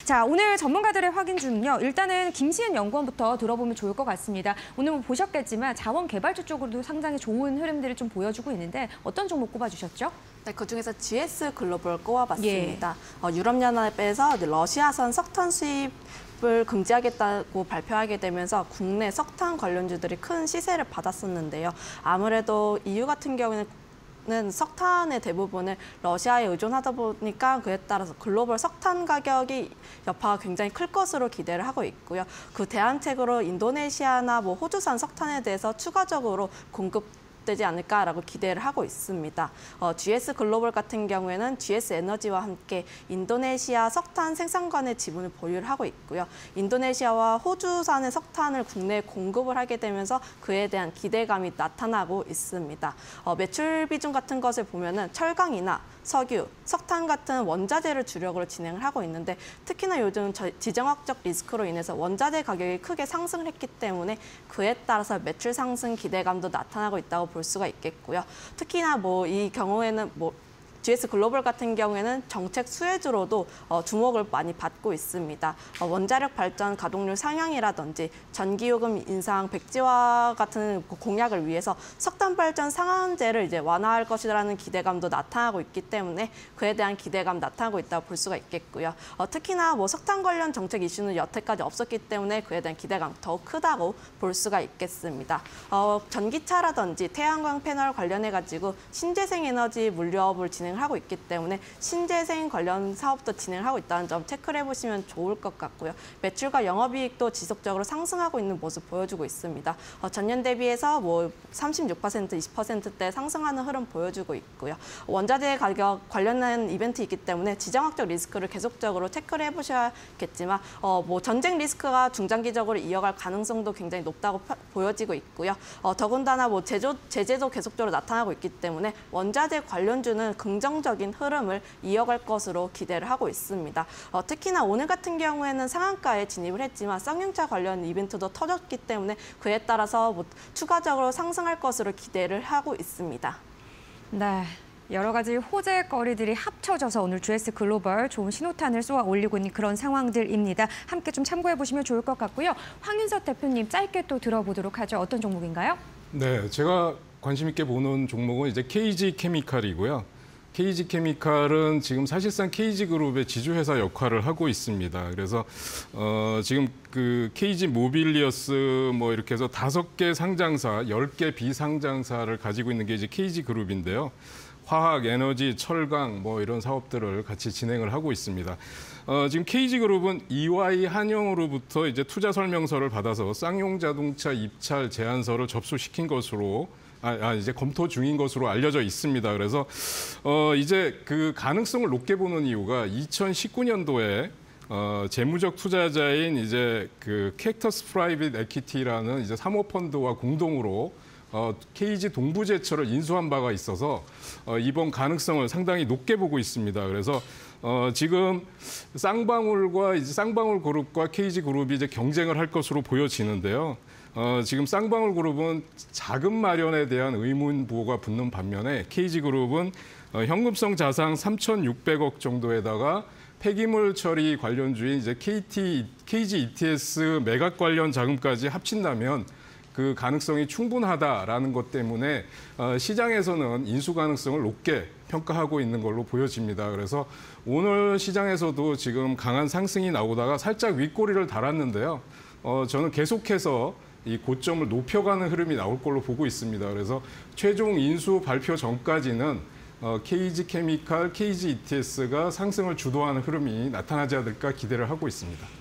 자, 오늘 전문가들의 확인주는요. 일단은 김시은 연구원부터 들어보면 좋을 것 같습니다. 오늘 뭐 보셨겠지만 자원개발주 쪽으로도 상당히 좋은 흐름들을 좀 보여주고 있는데 어떤 종목 꼽아주셨죠? 네, 그중에서 GS 글로벌 꼽아봤습니다. 유럽연합에서 러시아산 석탄 수입을 금지하겠다고 발표하게 되면서 국내 석탄 관련주들이 큰 시세를 받았었는데요. 아무래도 EU 같은 경우에는 석탄의 대부분을 러시아에 의존하다 보니까 그에 따라서 글로벌 석탄 가격이 여파가 굉장히 클 것으로 기대를 하고 있고요. 그 대안책으로 인도네시아나 호주산 석탄에 대해서 추가적으로 공급되지 않을까라고 기대를 하고 있습니다. GS 글로벌 같은 경우에는 GS 에너지와 함께 인도네시아 석탄 생산관의 지분을 보유를 하고 있고요. 인도네시아와 호주산의 석탄을 국내에 공급을 하게 되면서 그에 대한 기대감이 나타나고 있습니다. 매출 비중 같은 것을 보면은 철강이나 석유, 석탄 같은 원자재를 주력으로 진행을 하고 있는데 특히나 요즘 지정학적 리스크로 인해서 원자재 가격이 크게 상승을 했기 때문에 그에 따라서 매출 상승 기대감도 나타나고 있다고 볼 수가 있겠고요. 특히나 이 경우에는 GS 글로벌 같은 경우에는 정책 수혜주로도 주목을 많이 받고 있습니다. 원자력 발전 가동률 상향이라든지 전기요금 인상 백지화 같은 공약을 위해서 석탄 발전 상한제를 이제 완화할 것이라는 기대감도 나타나고 있기 때문에 그에 대한 기대감 나타나고 있다고 볼 수가 있겠고요. 특히나 석탄 관련 정책 이슈는 여태까지 없었기 때문에 그에 대한 기대감 더욱 크다고 볼 수가 있겠습니다. 전기차라든지 태양광 패널 관련해가지고 신재생 에너지 물류업을 진행을 하고 있기 때문에 신재생 관련 사업도 진행을 하고 있다는 점 체크를 해보시면 좋을 것 같고요. 매출과 영업이익도 지속적으로 상승하고 있는 모습 보여주고 있습니다. 전년 대비해서 36%, 20%대 상승하는 흐름 보여주고 있고요. 원자재 가격 관련된 이벤트 있기 때문에 지정학적 리스크를 계속적으로 체크를 해보셔야겠지만 전쟁 리스크가 중장기적으로 이어갈 가능성도 굉장히 높다고 보여지고 있고요. 더군다나 제재도 계속적으로 나타나고 있기 때문에 원자재 관련주는 긍정적인 흐름을 이어갈 것으로 기대를 하고 있습니다. 특히나 오늘 같은 경우에는 상한가에 진입을 했지만 쌍용차 관련 이벤트도 터졌기 때문에 그에 따라서 추가적으로 상승할 것으로 기대를 하고 있습니다. 네. 여러 가지 호재거리들이 합쳐져서 오늘 GS 글로벌 좋은 신호탄을 쏘아 올리고 있는 그런 상황들입니다. 함께 좀 참고해 보시면 좋을 것 같고요. 황윤석 대표님 짧게 또 들어보도록 하죠. 어떤 종목인가요? 네, 제가 관심 있게 보는 종목은 이제 KG케미칼이고요. KG케미칼은 지금 사실상 KG그룹의 지주회사 역할을 하고 있습니다. 그래서 지금 그 KG모빌리어스 이렇게 해서 5개 상장사, 10개 비상장사를 가지고 있는 게 이제 KG그룹인데요. 화학, 에너지, 철강 이런 사업들을 같이 진행을 하고 있습니다. 지금 KG그룹은 EY 한영으로부터 이제 투자 설명서를 받아서 쌍용자동차 입찰 제안서를 접수시킨 것으로 이제 검토 중인 것으로 알려져 있습니다. 그래서 이제 그 가능성을 높게 보는 이유가 2019년도에 재무적 투자자인 이제 그 캡터스 프라이빗 에퀴티라는 이제 사모펀드와 공동으로 KG 동부제철을 인수한 바가 있어서 이번 가능성을 상당히 높게 보고 있습니다. 그래서 지금 쌍방울그룹과 KG그룹이 이제 경쟁을 할 것으로 보여지는데요. 지금 쌍방울그룹은 자금 마련에 대한 의문 부호가 붙는 반면에 KG그룹은 현금성 자산 3,600억 정도에다가 폐기물 처리 관련주인 이제 KG ETS 매각 관련 자금까지 합친다면 그 가능성이 충분하다라는 것 때문에 시장에서는 인수 가능성을 높게 평가하고 있는 걸로 보여집니다. 그래서 오늘 시장에서도 지금 강한 상승이 나오다가 살짝 윗꼬리를 달았는데요. 저는 계속해서 이 고점을 높여가는 흐름이 나올 걸로 보고 있습니다. 그래서 최종 인수 발표 전까지는 KG케미칼, KG ETS가 상승을 주도하는 흐름이 나타나지 않을까 기대를 하고 있습니다.